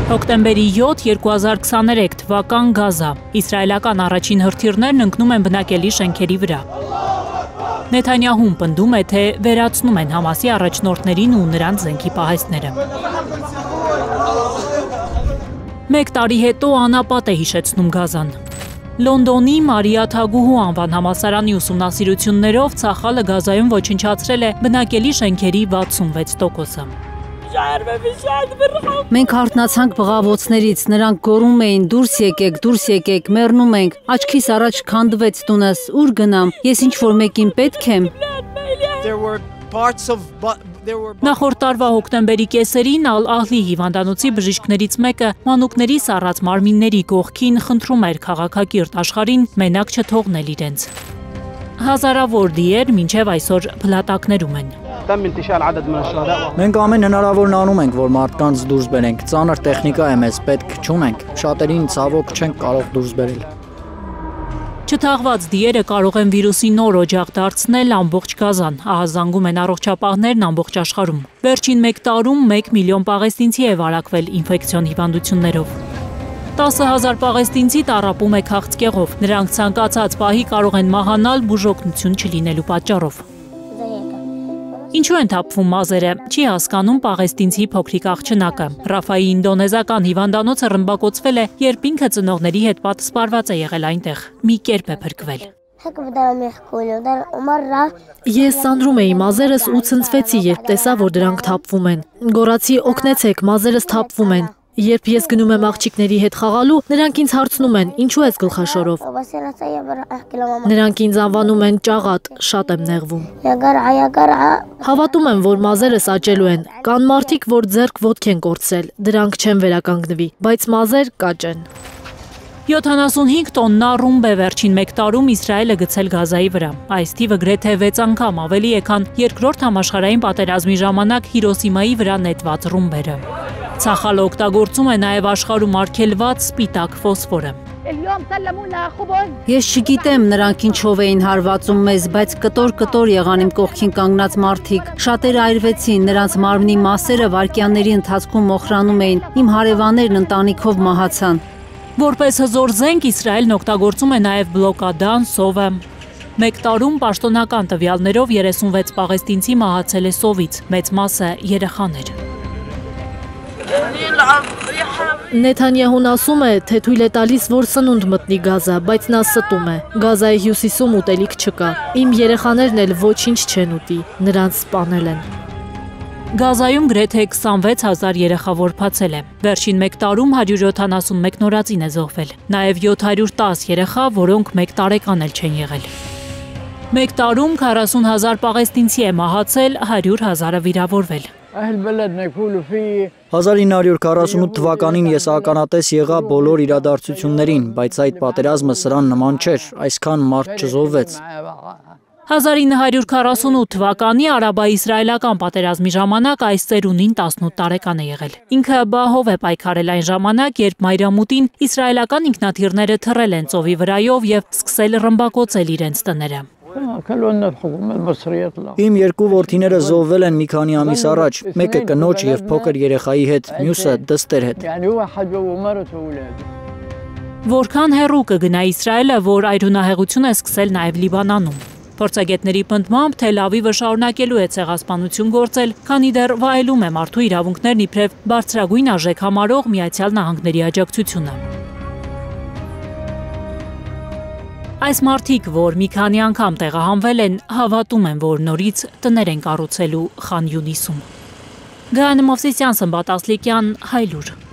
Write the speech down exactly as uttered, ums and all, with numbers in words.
Հոկտեմբերի յոթ երկու հազար քսաներեք թվական Գազա։ Իսրայելական առաջին հրթիռներն ընկնում են բնակելի շենքերի վրա։ Նեթանյահուն պնդում է, թե վերացնում են Համասի առաջնորդներին ու նրանց զենքի պահեստները։ Մեկ տարի հետո անապատ է հիշեցնում Գազան։ Լոնդոնի Մարիա Թագուհու անվան համալսարանի ուսումնասիրություններով Ցախալը Գազայում ոչնչացրել է բնակելի շենքերի վաթսունվեց տոկոսը։ Մենք հարթնացանք բղավոցներից, նրանք գոռում էին դուրս եկեք, դուրս եկեք, մեռնում ենք, աչքիս առաջ քանդվեց տունս, ուր գնամ, ես ինչ-որ մեկին պետք եմ։ Նախորդ տարվա հոկտեմբերի կեսերին Ալ-Ահլի հիվանդանոցի բժիշկներից մեկը մանուկների սառած մարմինների կողքին խնդրում էր քաղաքակիրթ աշխարհին մենակ չթողնել իրենց։ Հազարավոր դիեր մինչև այսօր փլատակներում են։ Մենք ամեն հնարավորն անում ենք, որ մարդկանց դուրս բերենք, ծանր տեխնիկա է մեզ պետք չունենք, շատերին ցավոք չենք կարող դուրս բերել։ Չթաղված դիերը կարող են վիրուսի նոր օջախ դարձնել ամբողջ Գազան, ահազանգում են առողջապահներն ամբողջ աշխարհում։ Վերջին մեկ տարում մեկ միլիոն պաղեստինցի է վարակվել ինֆեկցիոն հիվանդություններով։ տասը հազար պաղեստինցի տառապում է քաղցկեղով, նրանք ցանկացած պահի կարող են մահանալ բուժօգնություն չլինելու պատճառով։ Ինչու են թափվում մազերը, չի հասկանում պաղեստինցի փոքրիկ աղջնակը։ Ռաֆայի ինդոնեզական հիվանդանոցը ռմբակոծվել է, երբ ինքը ծնողների հետ պատսպարված է եղել այնտեղ, մի կերպ է փրկվել։ Ես սանրում էի մազերս ու ցնցվեցի, երբ տեսա, որ դրանք թափվում են։ Գոռացի օգնեցեք, մազերս թափվում են։ Երբ ես գնում եմ աղջիկների հետ խաղալու, նրանք ինձ հարցնում են, ինչու ես գլխաշորով։ Նրանք ինձ անվանում են ճաղատ, շատ եմ նեղվում։ Հավատում եմ, որ մազերս աճելու են։ Կան մարդիկ, որ ձեռք ոտք են կորցրել, դրանք չեն վերականգնվի, բայց մազեր կաճ են։ յոթանասունհինգ տոննա ռումբ է վերջին մեկ տարում Իսրայելը գցել Գազայի վրա։ Այս թիվը գրեթե վեց անգամ ավելի է, քան երկրորդ համաշխարհային պատերազմի ժամանակ Հիրոսիմայի վրա նետված ռումբերը։ Ցախալը օգտագործում է նաև աշխարհում արգելված սպիտակ ֆոսֆորը։ Ես չգիտեմ նրանք ինչով էին հարվածում մեզ, բայց կտոր-կտոր եղան իմ կողքին կանգնած մարդիկ, շատերը այրվեցին, նրանց մարմնի մասերը վայրկյանների ընթացքում մոխրանում էին, իմ հարևաններն ընտանիքով մահացան։ Որպես հզոր զենք Իսրայելն օգտագործում է նաև բլոկադան, սովը։ Մեկ տարում պաշտոնական տվյալներով երեսունվեց պաղեստինցի մահացել է սովից, մեծ մասը երեխաներ։ Նեթանյահուն ասում է, թե թույլ է տալիս, որ սնունդ մտնի Գազա, բայց նա ստում է։ Գազայի հյուսիսում ուտելիք չկա։ Իմ երեխաներն էլ ոչինչ չեն ուտի, նրանց սպանել են։ Գազայում գրեթե քսանվեց հազար երեխա որբացել է։ Վերջին մեկ տարում հարյուր յոթանասունմեկ նորածին է զոհվել։ Նաև յոթ հարյուր տասը երեխա, որոնք մեկ տարեկան էլ չեն եղել։ Մեկ տարում քառասուն հազար պաղեստինցի է մահացել, հարյուր հազարը վիրավորվել։ հազար ինը հարյուր քառասունութ թվականին ես ականատես եղա բոլոր իրադարձություններին, բայց այդ պատերազմը սրան նման չէր, այսքան մարդ չզոհվեց։ հազար ինը հարյուր քառասունութ թվականի արաբա-իսրայելական պատերազմի ժամանակ այս ծերունին տասնութ տարեկան է եղել։ Ինքը բահով է պայքարել այն ժամանակ, երբ մայրամուտին իսրայելական ինքնաթիռները թռել են ծովի վրայով և սկսել ռմբակոծել իրենց տները։ Իմ երկու որդիները զոհվել են մի քանի ամիս առաջ, մեկը կնոջ և փոքր երեխայի հետ, մյուսը դստեր հետ։ Որքան հեռու կգնա Իսրայելը, որ այրունահեղություն է սկսել նաև Լիբանանում։ Փորձագետների պնդմամբ Թել Ավիվը շարունակելու է ցեղասպանություն գործել, քանի դեռ վայելում է մարդու իրավունքներն իբրև բարձրագույն արժեք համարող Միացյալ Նահանգների աջակցությունը։ Այս մարդիկ, որ մի քանի անգամ տեղահանվել են, հավատում են, որ նորից տներ են կառուցելու Խան Յունիսում։ Գայանե Մովսիսյան, Սմբատ Ասլիկյան, Հայլուր։